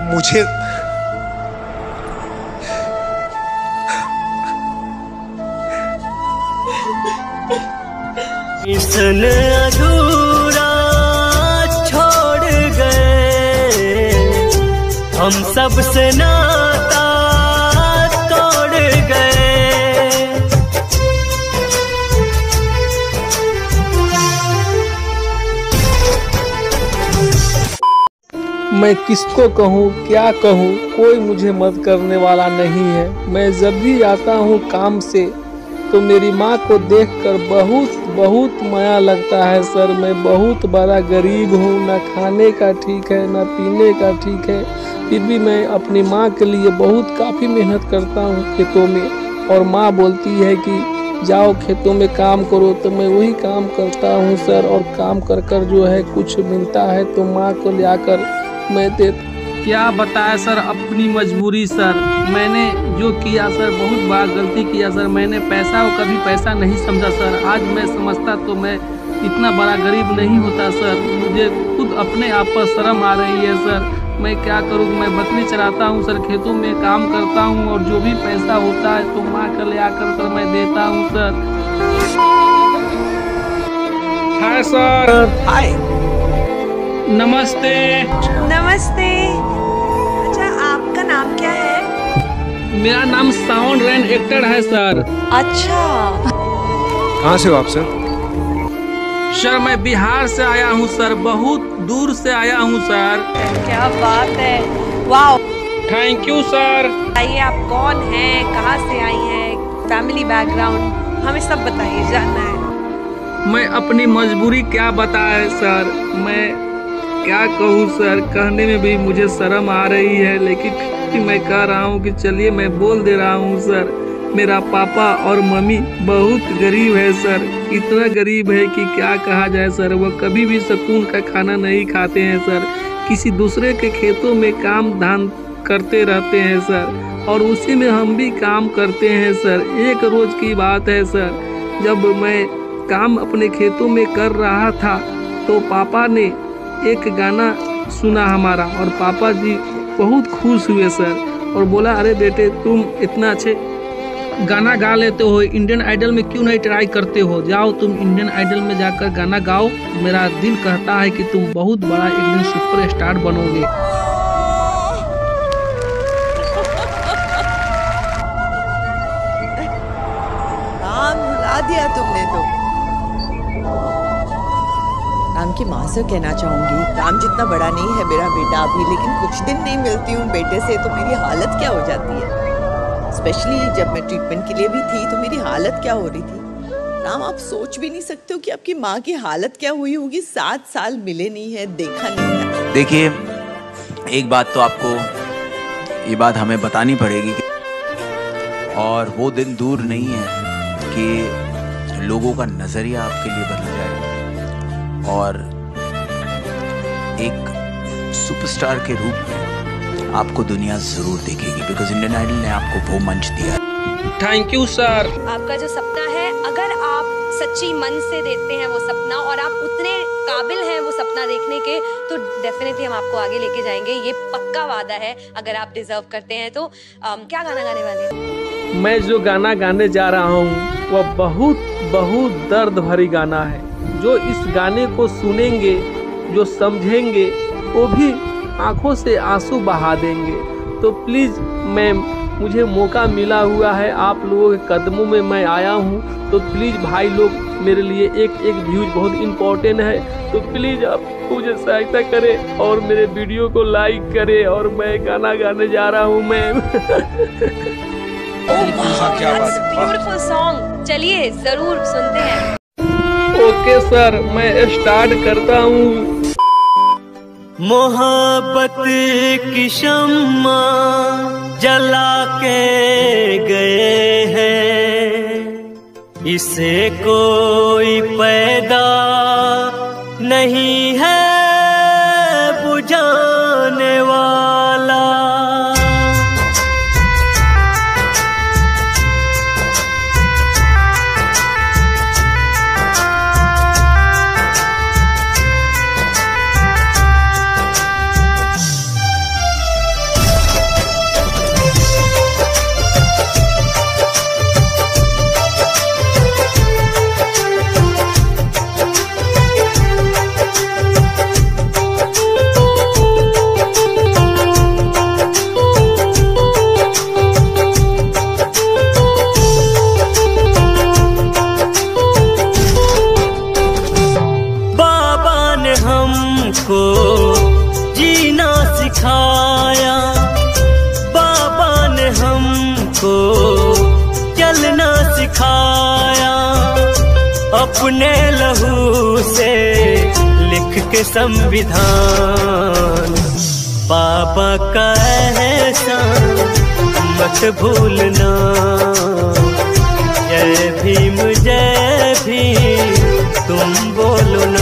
मुझे मिशन अधूरा छोड़ गए, हम सबसे नाता तोड़ गए। मैं किसको कहूँ, क्या कहूँ, कोई मुझे मदद करने वाला नहीं है। मैं जब भी आता हूँ काम से तो मेरी माँ को देखकर बहुत बहुत माया लगता है सर। मैं बहुत बड़ा गरीब हूँ, ना खाने का ठीक है ना पीने का ठीक है, फिर भी मैं अपनी माँ के लिए बहुत काफ़ी मेहनत करता हूँ खेतों में। और माँ बोलती है कि जाओ खेतों में काम करो, तो मैं वही काम करता हूँ सर। और काम कर कर जो है कुछ मिलता है तो माँ को ले आकर मैं देता। क्या बताया सर अपनी मजबूरी सर। मैंने जो किया सर बहुत बड़ा गलती किया सर। मैंने पैसा को कभी पैसा नहीं समझा सर। आज मैं समझता तो मैं इतना बड़ा गरीब नहीं होता सर। मुझे खुद अपने आप पर शर्म आ रही है सर। मैं क्या करूँ, मैं बकरी चराता हूँ सर, खेतों में काम करता हूँ और जो भी पैसा होता है तो माँ को ले आकर सर मैं देता हूँ सर। Hi sir. हाय। नमस्ते। नमस्ते। अच्छा, आपका नाम क्या है? मेरा नाम साउंड रैन एक्टर है सर। अच्छा, कहाँ से हो आप सर? सर मैं बिहार से आया हूँ सर, बहुत दूर से आया हूँ सर। क्या बात है, वाह। Thank you sir. बताइए आप कौन हैं, कहाँ से आई हैं, फैमिली बैकग्राउंड हमें सब बताइए, जानना है। मैं अपनी मजबूरी क्या बताए सर, मैं क्या कहूँ सर, कहने में भी मुझे शर्म आ रही है, लेकिन फिर मैं कह रहा हूँ कि चलिए मैं बोल दे रहा हूँ सर। मेरा पापा और मम्मी बहुत गरीब है सर, इतना गरीब है कि क्या कहा जाए सर। वह कभी भी सुकून का खाना नहीं खाते हैं सर, किसी दूसरे के खेतों में काम धाम करते रहते हैं सर, और उसी में हम भी काम करते हैं सर। एक रोज़ की बात है सर, जब मैं काम अपने खेतों में कर रहा था तो पापा ने एक गाना सुना हमारा, और पापा जी बहुत खुश हुए सर और बोला, अरे बेटे तुम इतना अच्छे गाना गा लेते हो, इंडियन आइडल में क्यों नहीं ट्राई करते हो, जाओ तुम इंडियन आइडल में जाकर गाना गाओ, मेरा दिल कहता है कि तुम बहुत बड़ा एक दिन सुपरस्टार बनोगे। राम भुला दिया तुमने तो। राम की माँ से कहना चाहूंगी, राम जितना बड़ा नहीं है मेरा बेटा अभी, लेकिन कुछ दिन नहीं मिलती हूँ बेटे से तो मेरी हालत क्या हो जाती है। स्पेशली जब मैं ट्रीटमेंट के लिए भी थी तो मेरी हालत क्या हो रही थी। राम आप सोच भी नहीं सकते हो कि आपकी माँ की हालत क्या हुई होगी। 7 साल मिले नहीं है, देखा नहीं है। देखिए एक बात तो आपको ये बात हमें बतानी पड़ेगी कि, और वो दिन दूर नहीं है कि लोगों का नजरिया आपके लिए बदल जाएगा और एक सुपरस्टार के रूप में आपको दुनिया जरूर देखेगी, बिकॉज इंडियन आइडल ने आपको वो मंच दिया। Thank you sir. आपका जो सपना है, अगर आप सच्ची मन से देखते हैं वो सपना और आप उतने काबिल हैं वो सपना देखने के, तो डेफिनेटली हम आपको आगे लेके जाएंगे, ये पक्का वादा है। अगर आप डिजर्व करते हैं तो क्या गाना गाने वाले हैं? मैं जो गाना गाने जा रहा हूँ वह बहुत बहुत दर्द भरी गाना है। जो इस गाने को सुनेंगे, जो समझेंगे, वो भी आंखों से आंसू बहा देंगे। तो प्लीज़ मुझे मौका मिला हुआ है, आप लोगों के कदमों में मैं आया हूँ, तो प्लीज़ भाई लोग मेरे लिए एक व्यूज बहुत इम्पोर्टेंट है, तो प्लीज़ आप मुझे सहायता करें और मेरे वीडियो को लाइक करें। और मैं गाना गाने जा रहा हूँ मैं। ब्यूटीफुल सॉन्ग, चलिए जरूर सुनते हैं। ओके सर, मैं स्टार्ट करता हूँ। मोहब्बत की शम्मा जला के गए हैं, इसे कोई पैदा नहीं है बुझाने वाला। अपने लहू से लिख के संविधान। बाबा का एहसान मत भूलना। जय भीम तुम बोलो ना।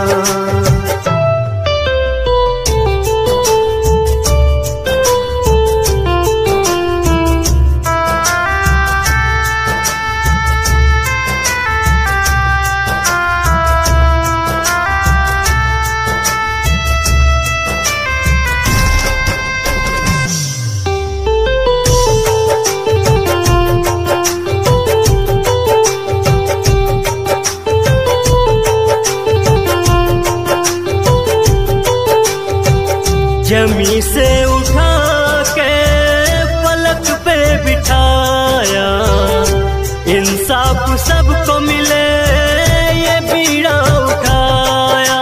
जमी से उठा के पलक पे बिठाया, इंसाफ सबको मिले ये बीड़ा उठाया।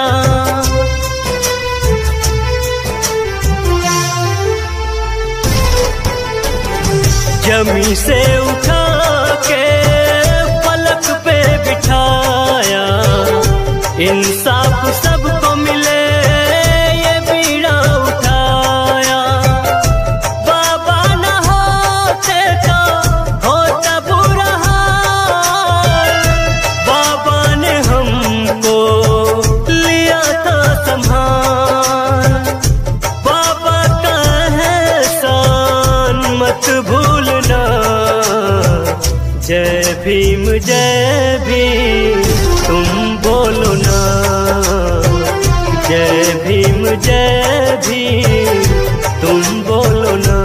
जमी से उठा के पलक पे बिठाया, इंसाफ सबको मिले जय भीम तुम बोलो ना। जय भीम तुम बोलो ना।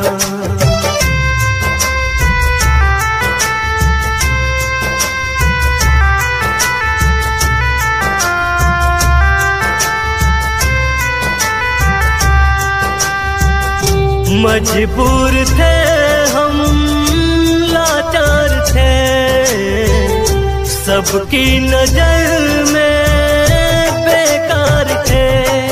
मजबूर थे हम, लाचार थे, सबकी नजर में बेकार थे।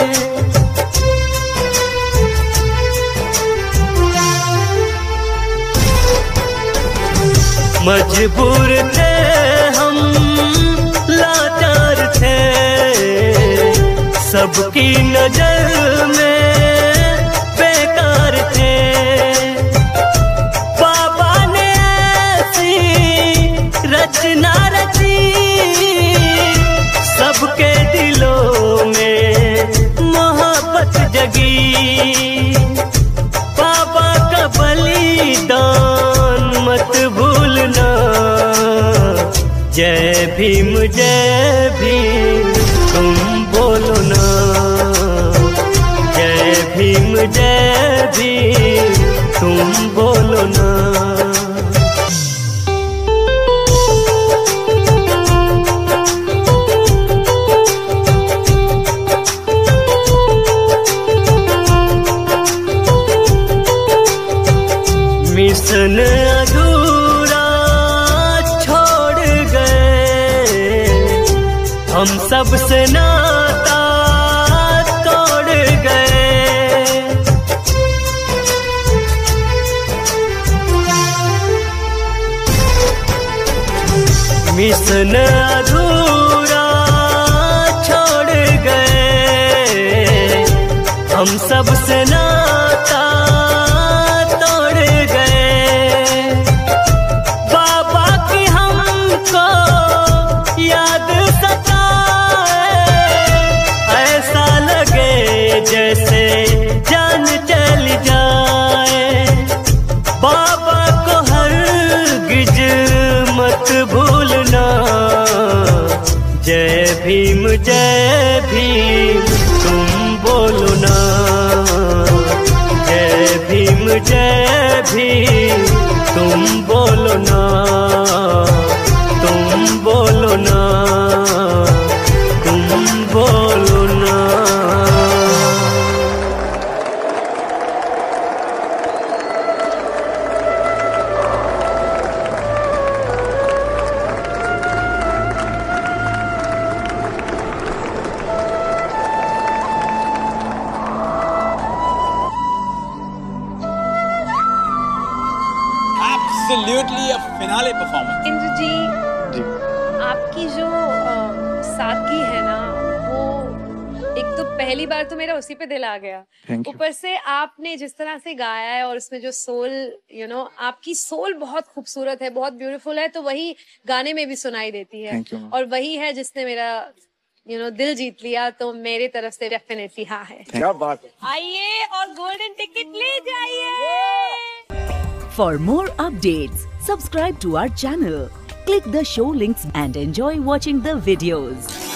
मजबूर थे हम, लाचार थे, सबकी नजर में बेकार थे। बाबा ने ऐसी रचना रची, सबके दिलों में मोहब्बत जगी। बाबा का बलिदान मत भूलना। जय भीम तुम बोलो ना। जय भीम तुम बोलो ना। मिशन अधूरा छोड़ गए, हम सबसे नाता तोड़ गए। मिशन अधूरा छोड़ गए, हम सबसे नाता जैसे जान चली जाए। बाबा को हरगिज मत भूलना। जय भीम तुम बोलो ना। जय भीम तुम बोलो ना। तुम बोलो ना। तुम बोलो ना। Absolutely a finale performance. Indra जी, आपकी जो सादगी है ना, वो एक तो पहली बार तो मेरा उसी पे दिल आ गया। ऊपर से आपने जिस तरह से गाया है और उसमें जो सोल, आपकी सोल बहुत खूबसूरत है, बहुत ब्यूटीफुल है, तो वही गाने में भी सुनाई देती है। और वही है जिसने मेरा दिल जीत लिया, तो मेरे तरफ से डेफिनेटली हाँ है। क्या बात है। आइए और गोल्डन टिकट ले जाइए। For more updates, subscribe to our channel, click the show links and enjoy watching the videos.